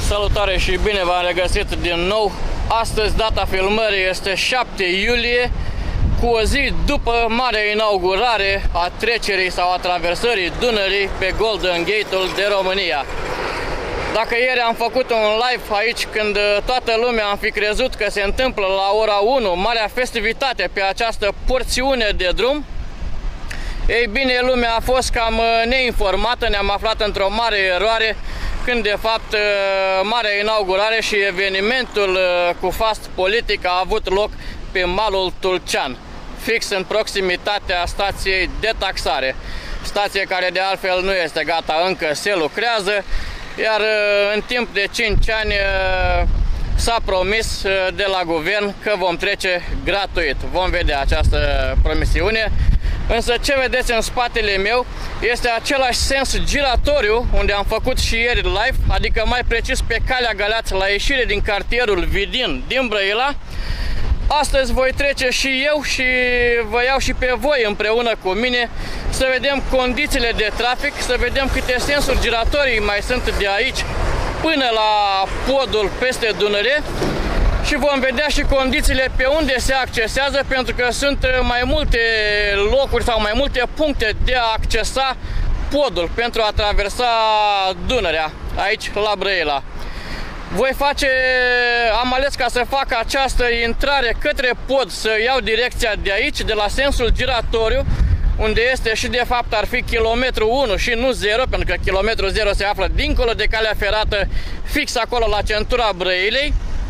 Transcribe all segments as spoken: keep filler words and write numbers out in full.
Salutare și bine v-am regăsit din nou. Astăzi data filmării este șapte iulie, cu o zi după marea inaugurare a trecerii sau a traversării Dunării pe Golden Gate-ul de România. Dacă ieri am făcut un live aici când toată lumea am fi crezut că se întâmplă la ora unu marea festivitate pe această porțiune de drum, ei bine, lumea a fost cam neinformată, ne-am aflat într-o mare eroare când de fapt marea inaugurare și evenimentul cu fast politic a avut loc pe malul Tulcean, fix în proximitatea stației de taxare, stație care de altfel nu este gata încă, se lucrează, iar în timp de cinci ani s-a promis de la guvern că vom trece gratuit. Vom vedea această promisiune. Însă ce vedeți în spatele meu este același sens giratoriu unde am făcut și ieri live, adică mai precis pe Calea Galați, la ieșire din cartierul Vidin din Brăila. Astăzi voi trece și eu și vă iau și pe voi împreună cu mine să vedem condițiile de trafic, să vedem câte sensuri giratorii mai sunt de aici până la podul peste Dunăre. Și vom vedea și condițiile pe unde se accesează, pentru că sunt mai multe locuri sau mai multe puncte de a accesa podul pentru a traversa Dunărea, aici la Brăila. Voi face, am ales ca să fac această intrare către pod, să iau direcția de aici, de la sensul giratoriu, unde este și de fapt ar fi kilometru unu și nu zero, pentru că kilometru zero se află dincolo de calea ferată, fix acolo la centura Brăilei.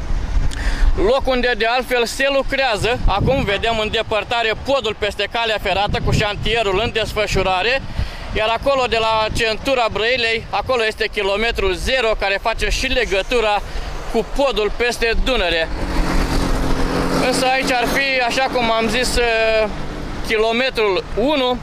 Loc unde de altfel se lucrează. Acum vedem în depărtare podul peste calea ferată cu șantierul în desfășurare. Iar acolo de la centura Brăilei, acolo este kilometru zero care face și legătura cu podul peste Dunăre. Însă aici ar fi, așa cum am zis, kilometrul unu,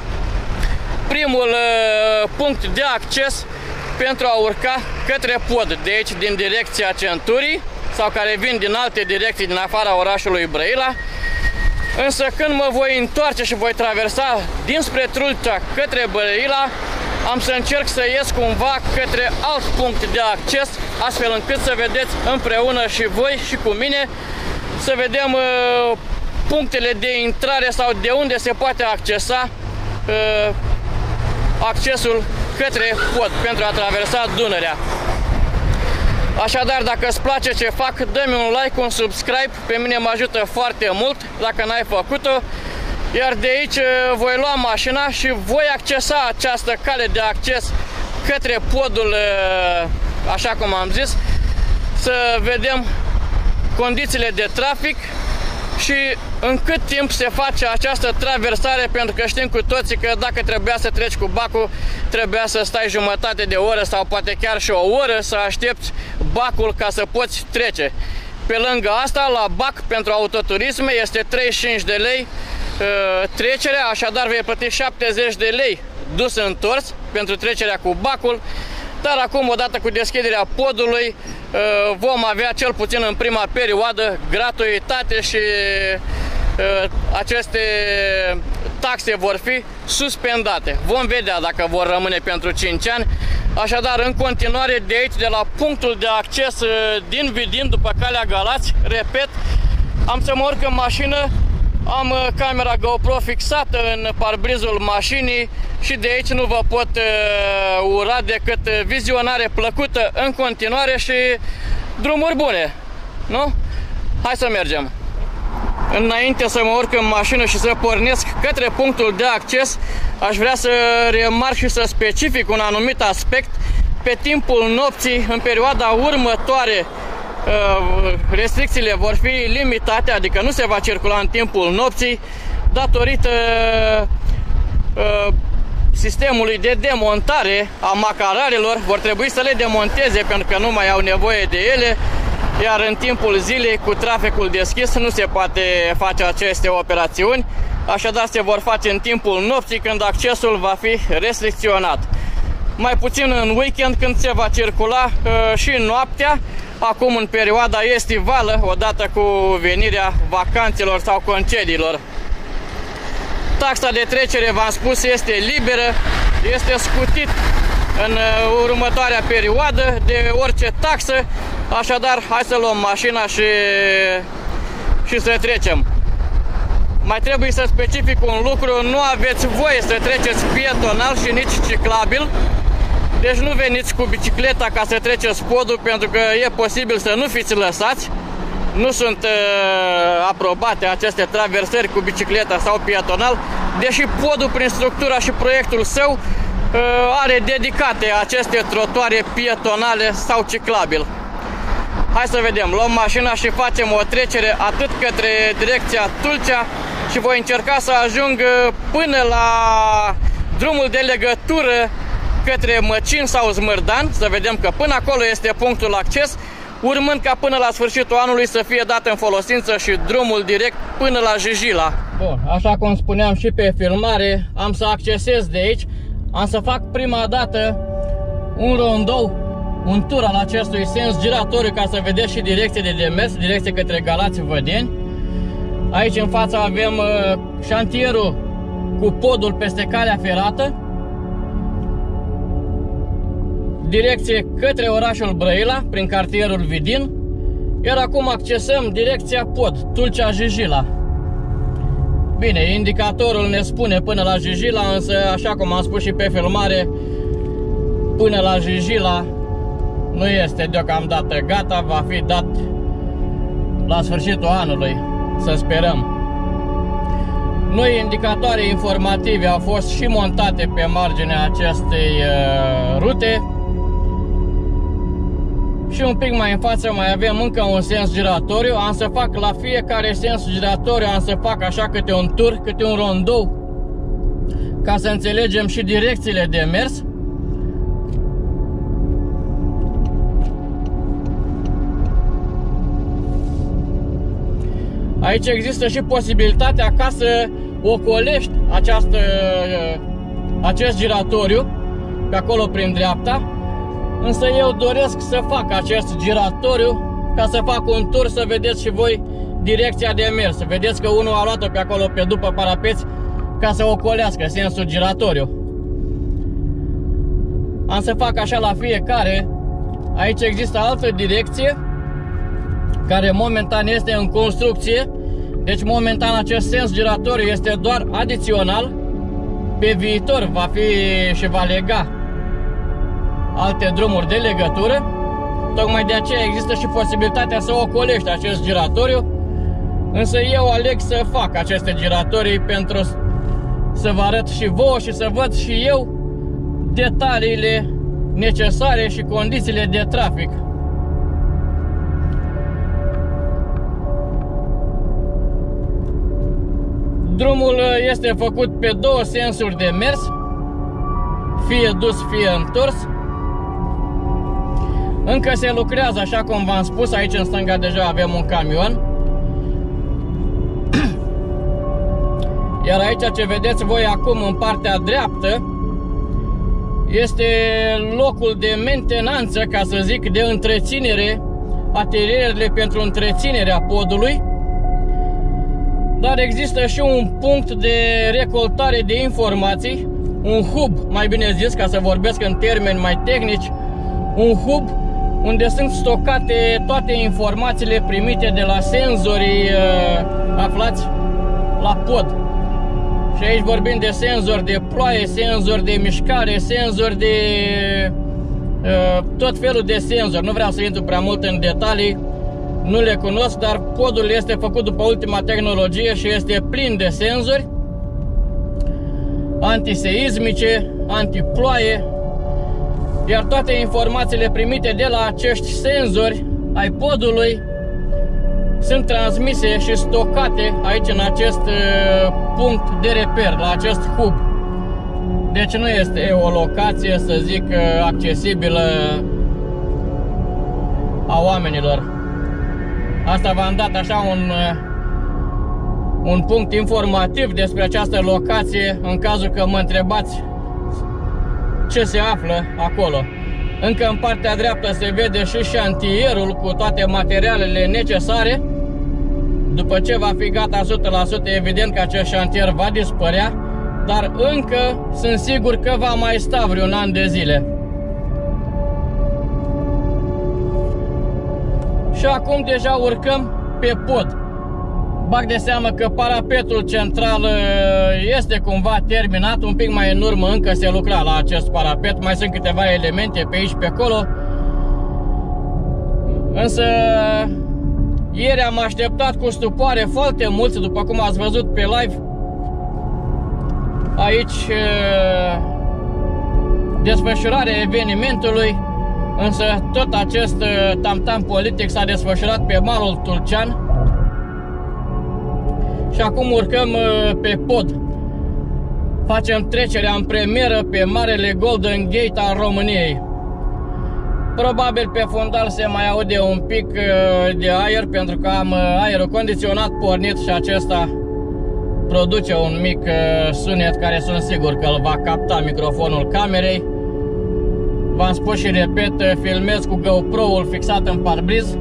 primul punct de acces pentru a urca către pod, de aici din direcția centurii, sau care vin din alte direcții din afara orașului Brăila. Însă când mă voi întoarce și voi traversa dinspre Trulcea către Brăila, am să încerc să ies cumva către alt punct de acces, astfel încât să vedeți împreună și voi și cu mine, să vedem uh, punctele de intrare sau de unde se poate accesa uh, accesul către pod pentru a traversa Dunărea. Așadar, dacă îți place ce fac, dă-mi un like, un subscribe, pe mine mă ajută foarte mult dacă n-ai făcut-o. Iar de aici voi lua mașina și voi accesa această cale de acces către podul, așa cum am zis, să vedem condițiile de trafic și în cât timp se face această traversare, pentru că știm cu toții că dacă trebuia să treci cu bacul, trebuia să stai jumătate de oră sau poate chiar și o oră să aștepți bacul ca să poți trece. Pe lângă asta, la bac pentru autoturisme este treizeci și cinci de lei uh, trecerea, așadar vei plăti șaptezeci de lei dus întors pentru trecerea cu bacul. Dar acum, odată cu deschiderea podului, vom avea, cel puțin în prima perioadă, gratuitate și aceste taxe vor fi suspendate. Vom vedea dacă vor rămâne pentru cinci ani. Așadar, în continuare, de aici, de la punctul de acces din Vidin, după Calea Galați, repet, am să mă urc în mașină. Am camera GoPro fixată în parbrizul mașinii și de aici nu vă pot uh, ura decât vizionare plăcută în continuare și drumuri bune, nu? Hai să mergem! Înainte să mă urc în mașină și să pornesc către punctul de acces, aș vrea să remarc și să specific un anumit aspect. Pe timpul nopții, în perioada următoare, restricțiile vor fi limitate, adică nu se va circula în timpul nopții, datorită uh, sistemului de demontare a macararelor. Vor trebui să le demonteze pentru că nu mai au nevoie de ele, iar în timpul zilei, cu traficul deschis, nu se poate face aceste operațiuni, așadar se vor face în timpul nopții, când accesul va fi restricționat. Mai puțin în weekend, când se va circula uh, și noaptea, acum în perioada estivală, odată cu venirea vacanțelor sau concediilor. Taxa de trecere, v-am spus, este liberă, este scutit în următoarea perioadă de orice taxă. Așadar, hai să luăm mașina și, și să trecem. Mai trebuie să specific un lucru, nu aveți voie să treceți pietonal și nici ciclabil. Deci nu veniți cu bicicleta ca să treceți podul, pentru că e posibil să nu fiți lăsați. Nu sunt uh, aprobate aceste traversări cu bicicleta sau pietonal, deși podul prin structura și proiectul său uh, are dedicate aceste trotuare pietonale sau ciclabil. Hai să vedem, luăm mașina și facem o trecere atât către direcția Tulcea și voi încerca să ajung până la drumul de legătură către Măcin sau Zmârdan, să vedem că până acolo este punctul acces, urmând ca până la sfârșitul anului să fie dat în folosință și drumul direct până la Jijila. Bun, așa cum spuneam și pe filmare, am să accesez de aici, am să fac prima dată un rondou, un tur al acestui sens giratoriu ca să vedeți și direcție de demers, direcție către Galați-Vădeni. Aici în fața avem uh, șantierul cu podul peste calea ferată, direcție către orașul Brăila, prin cartierul Vidin, iar acum accesăm direcția pod, Tulcea-Jijila. Bine, indicatorul ne spune până la Jijila, însă, așa cum am spus și pe filmare, până la Jijila nu este deocamdată gata, va fi dat la sfârșitul anului, să sperăm. Noi indicatoare informative au fost și montate pe marginea acestei uh, rute. Și un pic mai în față mai avem încă un sens giratoriu. Am să fac la fiecare sens giratoriu, am să fac așa câte un tur, câte un rondou, ca să înțelegem și direcțiile de mers. Aici există și posibilitatea ca să ocolești această, acest giratoriu pe acolo prin dreapta. Însă eu doresc să fac acest giratoriu ca să fac un tur, să vedeți și voi direcția de mers. Vedeți că unul a luat-o pe acolo pe după parapeți ca să ocolească sensul giratoriu. Am să fac așa la fiecare. Aici există altă direcție care momentan este în construcție. Deci momentan acest sens giratoriu este doar adițional. Pe viitor va fi și va lega alte drumuri de legătură. Tocmai de aceea există și posibilitatea să ocolești acest giratoriu. Însă eu aleg să fac aceste giratorii pentru să vă arăt și vouă și să văd și eu detaliile necesare și condițiile de trafic. Drumul este făcut pe două sensuri de mers, fie dus, fie întors. Încă se lucrează, așa cum v-am spus, aici în stânga deja avem un camion. Iar aici ce vedeți voi acum în partea dreaptă este locul de mentenanță, ca să zic, de întreținere, atelierele pentru întreținerea podului. Dar există și un punct de recoltare de informații, un hub, mai bine zis, ca să vorbesc în termeni mai tehnici, un hub unde sunt stocate toate informațiile primite de la senzorii uh, aflați la pod. Și aici vorbim de senzori de ploaie, senzori de mișcare, senzori de uh, tot felul de senzori. Nu vreau să intru prea mult în detalii, nu le cunosc, dar podul este făcut după ultima tehnologie și este plin de senzori antiseismice, antiploaie, iar toate informațiile primite de la acești senzori ai podului sunt transmise și stocate aici în acest punct de reper, la acest hub. Deci nu este o locație, să zic, accesibilă a oamenilor. Asta v-am dat așa un, un punct informativ despre această locație, în cazul că mă întrebați ce se află acolo. Încă în partea dreaptă se vede și șantierul cu toate materialele necesare. După ce va fi gata o sută la sută, evident că acest șantier va dispărea, dar încă sunt sigur că va mai sta vreun an de zile. Și acum deja urcăm pe pod. Bag de seamă că parapetul central este cumva terminat, un pic mai în urmă încă se lucra la acest parapet, mai sunt câteva elemente pe aici pe acolo. Însă ieri am așteptat cu stupoare foarte mulți, după cum ați văzut pe live. Aici desfășurarea evenimentului, însă tot acest tam-tam politic s-a desfășurat pe malul Tulcean. Și acum urcăm pe pod. Facem trecerea în premieră pe Marele Golden Gate al României. Probabil pe fundal se mai aude un pic de aer, pentru că am aerul condiționat pornit și acesta produce un mic sunet care sunt sigur că îl va capta microfonul camerei. V-am spus și repet, filmez cu GoPro-ul fixat în parbriz,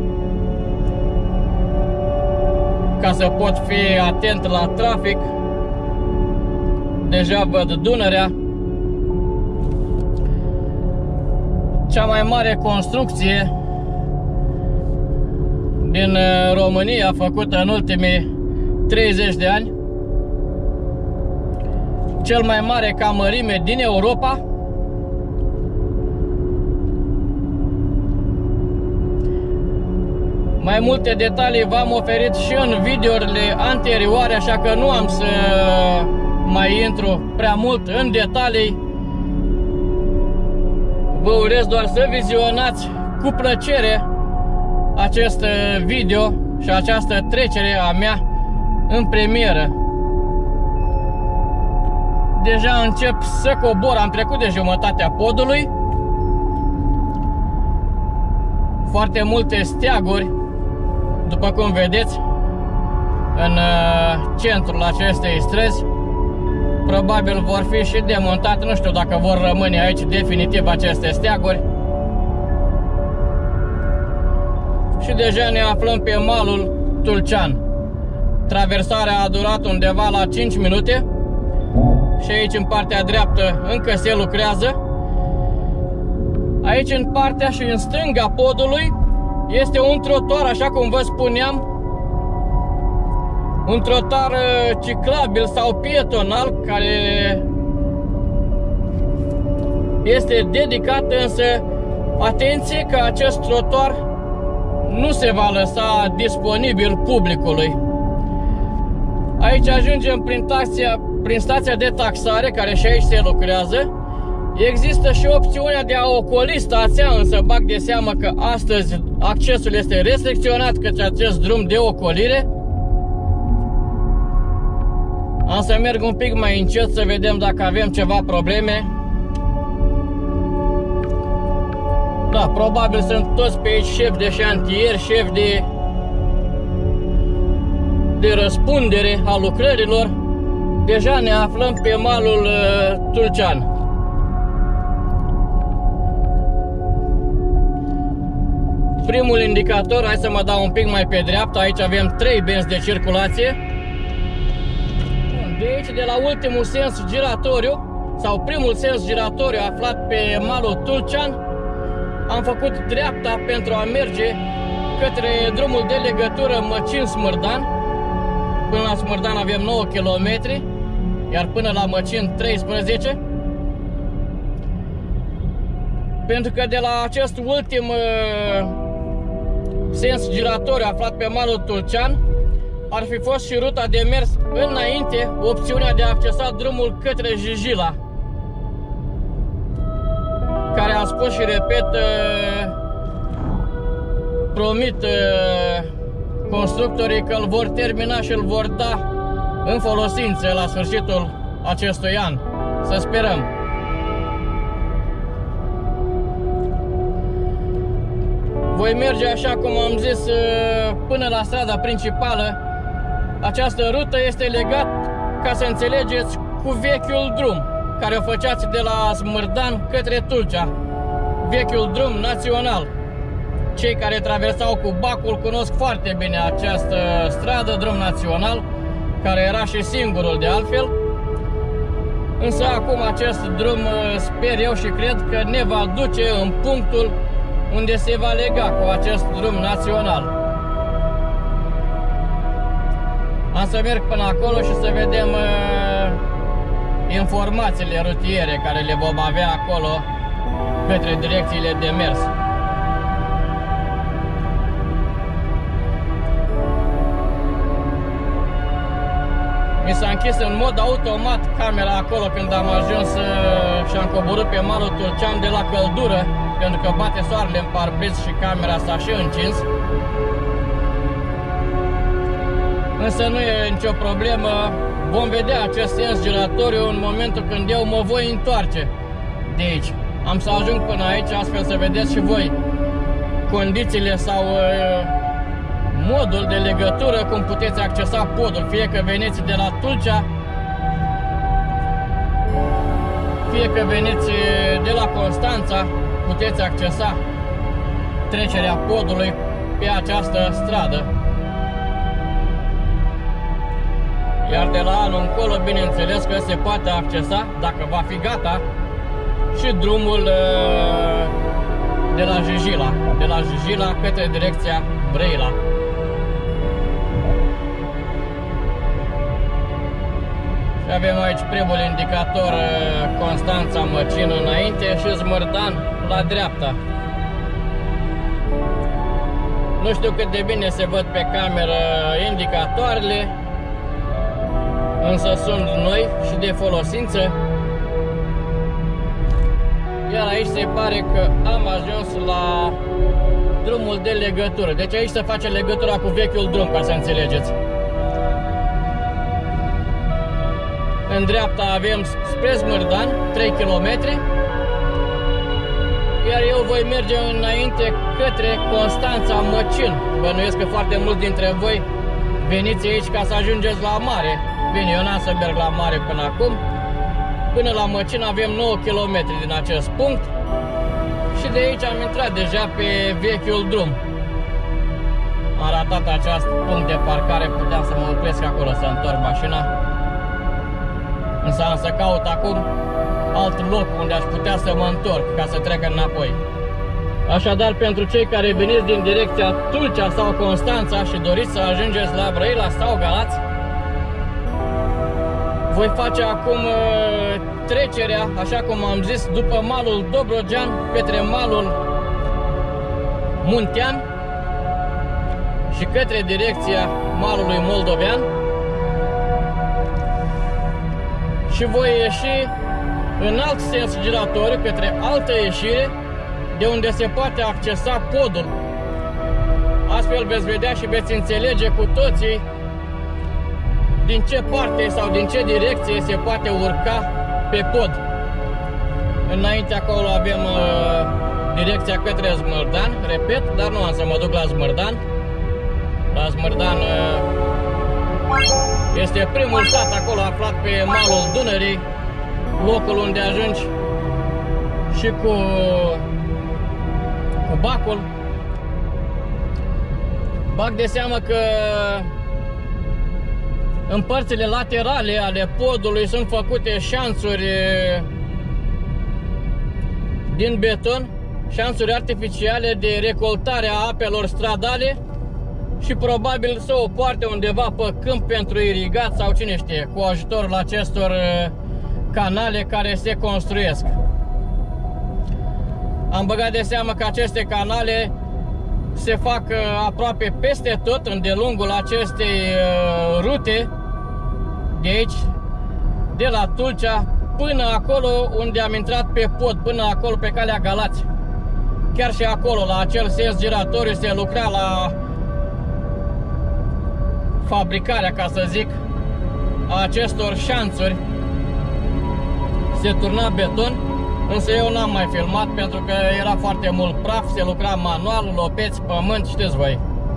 ca să pot fi atent la trafic. Deja văd Dunărea, cea mai mare construcție din România făcută în ultimii treizeci de ani, cel mai mare ca mărime din Europa. Mai multe detalii v-am oferit și în videourile anterioare, așa că nu am să mai intru prea mult în detalii. Vă urez doar să vizionați cu plăcere acest video și această trecere a mea în premieră. Deja încep să cobor, am trecut de jumătatea podului. Foarte multe steaguri, după cum vedeți, în centrul acestei străzi. Probabil vor fi și demontate, nu știu dacă vor rămâne aici definitiv aceste steaguri. Și deja ne aflăm pe malul Tulcean. Traversarea a durat undeva la cinci minute. Și aici în partea dreaptă încă se lucrează. Aici în partea și în stânga podului este un trotuar, așa cum vă spuneam, un trotuar ciclabil sau pietonal care este dedicat, însă atenție că acest trotuar nu se va lăsa disponibil publicului. Aici ajungem prin, taxia, prin stația de taxare, care și aici se lucrează. Există și opțiunea de a ocoli stația, însă bag de seamă că astăzi accesul este restricționat către acest drum de ocolire. Am să merg un pic mai încet să vedem dacă avem ceva probleme. Da, probabil sunt toți pe aici șefi de șantier, șefi de, de răspundere a lucrărilor. Deja ne aflăm pe malul uh, Tulcean. Primul indicator, hai să mă dau un pic mai pe dreapta, aici avem trei benzi de circulație. De aici, de la ultimul sens giratoriu, sau primul sens giratoriu aflat pe malul Tulcean, am făcut dreapta pentru a merge către drumul de legătură Măcin-Smârdan. Până la Smârdan avem nouă kilometri, iar până la Măcin treisprezece. Pentru că de la acest ultim uh, sens giratoriu aflat pe malul Tulcean ar fi fost și ruta de mers înainte, opțiunea de a accesa drumul către Jijila, care am spus și repet, uh, promit uh, constructorii că îl vor termina și îl vor da în folosință la sfârșitul acestui an. Să sperăm. Voi merge, așa cum am zis, până la strada principală. Această rută este legată, ca să înțelegeți, cu vechiul drum care o făceați de la Smârdan către Tulcea. Vechiul drum național. Cei care traversau cu bacul cunosc foarte bine această stradă, drum național, care era și singurul de altfel. Însă acum acest drum, sper eu și cred că ne va duce în punctul unde se va lega cu acest drum național. Am să merg până acolo și să vedem uh, informațiile rutiere care le vom avea acolo către direcțiile de mers. Mi s-a închis în mod automat camera acolo când am ajuns uh, și am coborât pe malul Tulcean de la căldură, pentru că bate soarele în parbriz și camera s-a și încins. Însă nu e nicio problemă, vom vedea acest sens giratoriu în momentul când eu mă voi întoarce de aici. Am să ajung până aici, astfel să vedeți și voi condițiile sau uh, modul de legătură, cum puteți accesa podul, fie că veniți de la Tulcea, fie că veniți de la Constanța, puteți accesa trecerea podului pe această stradă. Iar de la anul încolo, bineînțeles că se poate accesa, dacă va fi gata, și drumul de la Jijila, de la Jijila către direcția Brăila. Și avem aici primul indicator Constanța Măcin înainte și Zmărdan la dreapta. Nu știu cât de bine se văd pe cameră indicatoarele, însă sunt noi și de folosință. Iar aici se pare că am ajuns la drumul de legătură. Deci aici se face legătura cu vechiul drum, ca să înțelegeți. În dreapta avem spre Zmărdan, trei kilometri. Iar eu voi merge înainte către Constanța Măcin. Bănuiesc că foarte mulți dintre voi veniți aici ca să ajungeți la mare. Bine, eu n-am să merg la mare până acum. Până la Măcin avem nouă kilometri din acest punct. Și de aici am intrat deja pe vechiul drum. Am ratat acest punct de parcare, puteam să mă opresc acolo să întorc mașina. Însă am să caut acum alt loc unde aș putea să mă întorc ca să trec înapoi. Așadar, pentru cei care veniți din direcția Tulcea sau Constanța și doriți să ajungeți la Brăila sau Galați, voi face acum uh, trecerea, așa cum am zis, după malul Dobrogean către malul Muntean și către direcția malului Moldovean. Și voi ieși în alt sens giratoriu către altă ieșire, de unde se poate accesa podul. Astfel veți vedea și veți înțelege cu toții din ce parte sau din ce direcție se poate urca pe pod. Înainte acolo avem uh, direcția către Zmărdan, repet, dar nu am să mă duc la Zmărdan. La Zmărdan uh, este primul sat acolo aflat pe malul Dunării, locul unde ajungi și cu, cu bacul. Bag de seamă că în părțile laterale ale podului sunt făcute șanțuri din beton, șanțuri artificiale de recoltare a apelor stradale și probabil să o poarte undeva pe câmp pentru irigat sau cine știe, cu ajutorul acestor canale care se construiesc. Am băgat de seamă că aceste canale se fac aproape peste tot în de lungul acestei rute, de aici, de la Tulcea până acolo unde am intrat pe pod, până acolo pe calea Galați. Chiar și acolo, la acel sens giratoriu, se lucra la fabricarea, ca să zic, a acestor șanțuri. Se turna beton, însă eu n-am mai filmat pentru că era foarte mult praf, se lucra manual, lopeți, pământ, știți voi.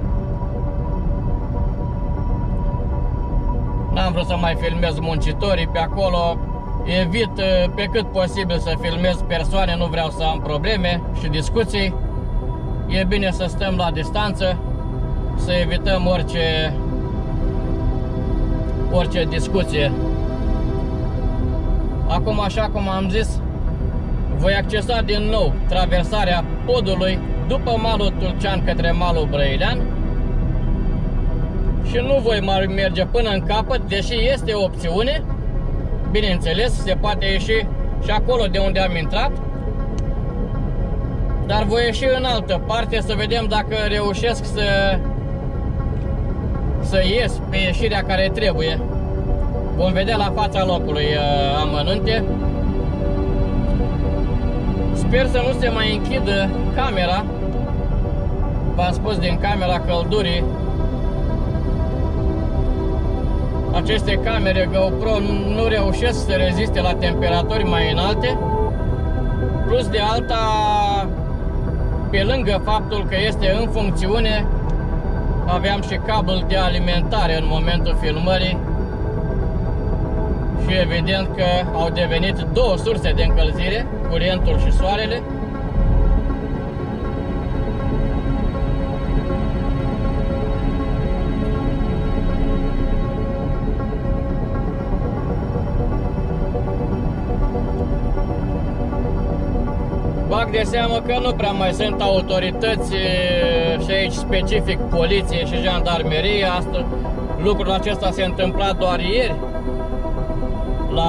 N-am vrut să mai filmez muncitorii pe acolo, evit pe cât posibil să filmez persoane, nu vreau să am probleme și discuții. E bine să stăm la distanță, să evităm orice, orice discuție. Acum, așa cum am zis, voi accesa din nou traversarea podului după malul Tulcean către malul Brăilean și nu voi mai merge până în capăt, deși este o opțiune. Bineînțeles, se poate ieși și acolo de unde am intrat, dar voi ieși în altă parte să vedem dacă reușesc să să ies pe ieșirea care trebuie. Vom vedea la fața locului uh, amănunte. Sper să nu se mai închidă camera. V-am spus, din camera căldurii. Aceste camere GoPro nu reușesc să reziste la temperaturi mai înalte. Plus de alta, pe lângă faptul că este în funcțiune, aveam și cablu de alimentare în momentul filmării și evident că au devenit două surse de încălzire, curentul și soarele. Bag de seamă că nu prea mai sunt autorități și aici specific poliție și jandarmerie. Asta, lucrul acesta se întâmpla doar ieri la,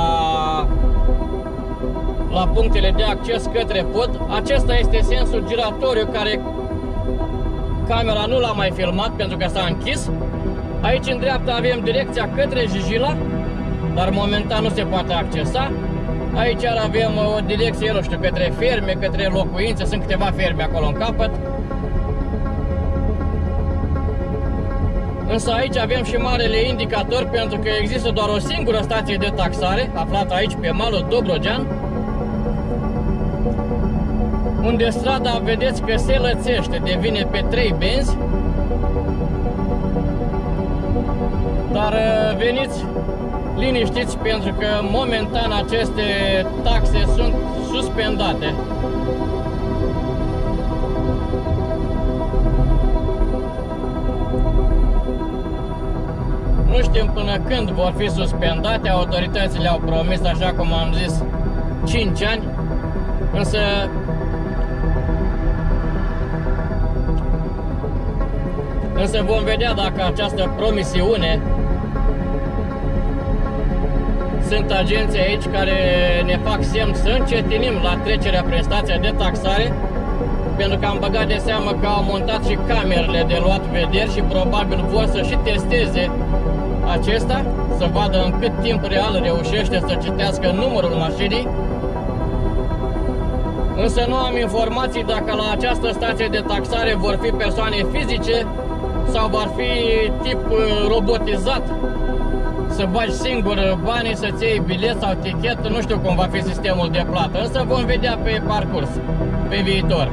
la punctele de acces către pod. Acesta este sensul giratoriu care camera nu l-a mai filmat pentru că s-a închis. Aici în dreapta avem direcția către Jijila, dar momentan nu se poate accesa. Aici avem o direcție, nu știu, către ferme, către locuințe, sunt câteva ferme acolo în capăt. Însă aici avem și marele indicator, pentru că există doar o singură stație de taxare, aflată aici pe malul Dobrogean, unde strada, vedeți că se lățește, devine pe trei benzi. Dar veniți liniștiți, pentru că momentan aceste taxe sunt suspendate. Nu știm până când vor fi suspendate, autoritățile au promis, așa cum am zis, cinci ani, însă însă vom vedea dacă această promisiune. Sunt agenții aici care ne fac semn să încetinim la trecerea prin stația de taxare, pentru că am băgat de seamă că au montat și camerele de luat vederi și probabil vor să și testeze acesta, să vadă în cât timp real reușește să citească numărul mașinii. Însă nu am informații dacă la această stație de taxare vor fi persoane fizice sau vor fi tip robotizat, să bagi singur banii, să-ți iei bilet sau tichet, nu știu cum va fi sistemul de plată, însă vom vedea pe parcurs, pe viitor.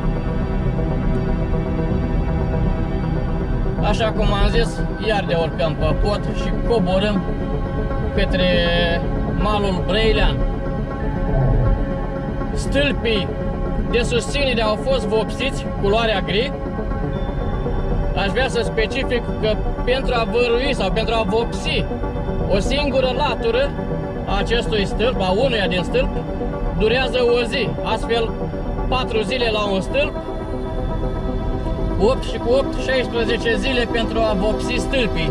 Așa cum am zis, iar de urcăm pe pod și coborâm către malul Brăilean. Stâlpii de susținere au fost vopsiți, culoarea gri. Aș vrea să specific că pentru a vărui sau pentru a vopsi o singură latură a acestui stâlp, a unuia din stâlp, durează o zi. Astfel, patru zile la un stâlp, opt și cu opt, șaisprezece zile pentru a vopsi stâlpii.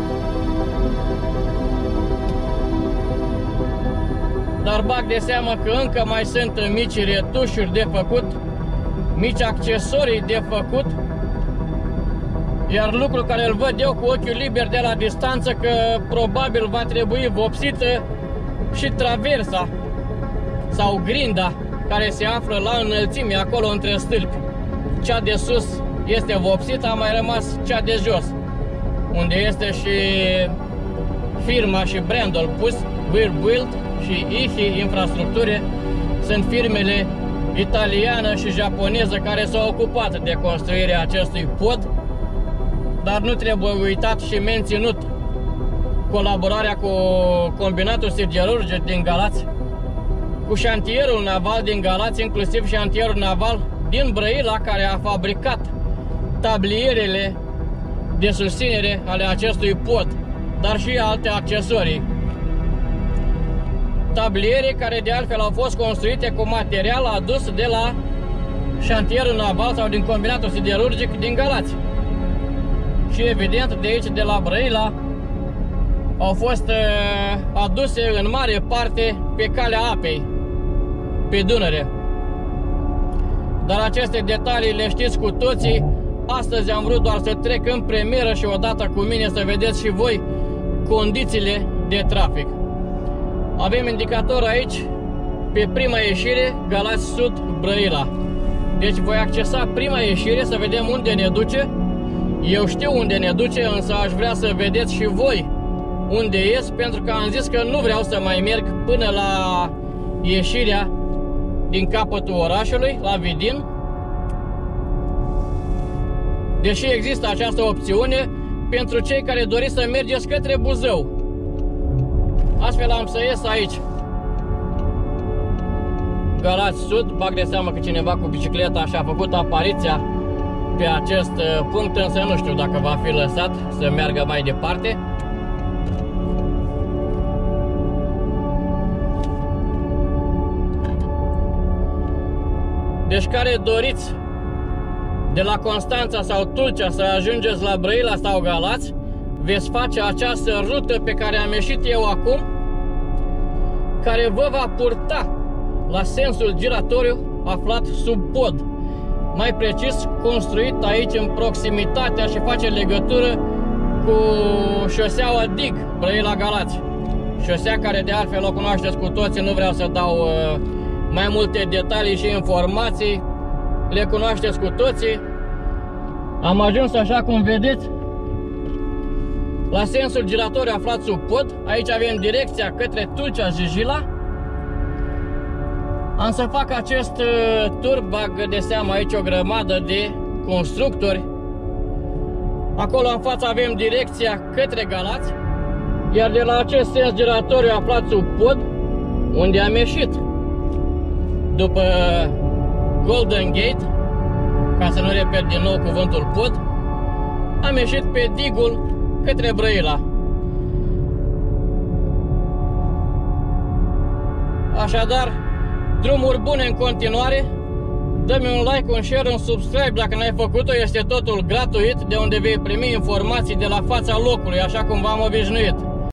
Dar bag de seamă că încă mai sunt mici retușuri de făcut, mici accesorii de făcut. Iar lucrul care îl văd eu cu ochiul liber de la distanță, că probabil va trebui vopsită și traversa sau grinda care se află la înălțime acolo între stâlpi. Cea de sus este vopsită, a mai rămas cea de jos, unde este și firma și brandul pus, Weirbuild și Ihi Infrastructure. Sunt firmele italiană și japoneză care s-au ocupat de construirea acestui pod. Dar nu trebuie uitat și menținut colaborarea cu combinatul siderurgic din Galați, cu șantierul naval din Galați, inclusiv șantierul naval din Brăila, care a fabricat tablierele de susținere ale acestui pod, dar și alte accesorii. Tabliere care de altfel au fost construite cu material adus de la șantierul naval sau din combinatul siderurgic din Galați. Și evident de aici, de la Brăila, au fost uh, aduse în mare parte pe calea apei, pe Dunăre. Dar aceste detalii le știți cu toții. Astăzi am vrut doar să trec în premieră și odată cu mine să vedeți și voi condițiile de trafic. Avem indicator aici pe prima ieșire, Galați Sud, Brăila. Deci voi accesa prima ieșire să vedem unde ne duce. Eu știu unde ne duce, însă aș vrea să vedeți și voi unde ies, pentru că am zis că nu vreau să mai merg până la ieșirea din capătul orașului, la Vidin. Deși există această opțiune pentru cei care doriți să mergeți către Buzău. Astfel am să ies aici, Galați Sud. Bag de seamă că cineva cu bicicleta și-a făcut apariția pe acest punct, însă nu știu dacă va fi lăsat să meargă mai departe. Deci care doriți de la Constanța sau Tulcea să ajungeți la Brăila sau Galați, veți face această rută pe care am ieșit eu acum, care vă va purta la sensul giratoriu aflat sub pod. Mai precis, construit aici în proximitatea și face legătură cu șoseaua Dig, Brăila-Galați. Șosea care de altfel o cunoașteți cu toții, nu vreau să dau uh, mai multe detalii și informații, le cunoașteți cu toții. Am ajuns, așa cum vedeți, la sensul giratoriu aflat sub pod. Aici avem direcția către Tulcea-Jijila. Am să fac acest uh, tur, bag de seamă aici o grămadă de constructori. Acolo în față avem direcția către Galați. Iar de la acest sens giratoriu aflat sub pod, unde am ieșit după Golden Gate, ca să nu repet din nou cuvântul pod, am ieșit pe digul către Brăila. Așadar, drumuri bune în continuare. Dă-mi un like, un share, un subscribe dacă n-ai făcut-o, este totul gratuit, de unde vei primi informații de la fața locului, așa cum v-am obișnuit.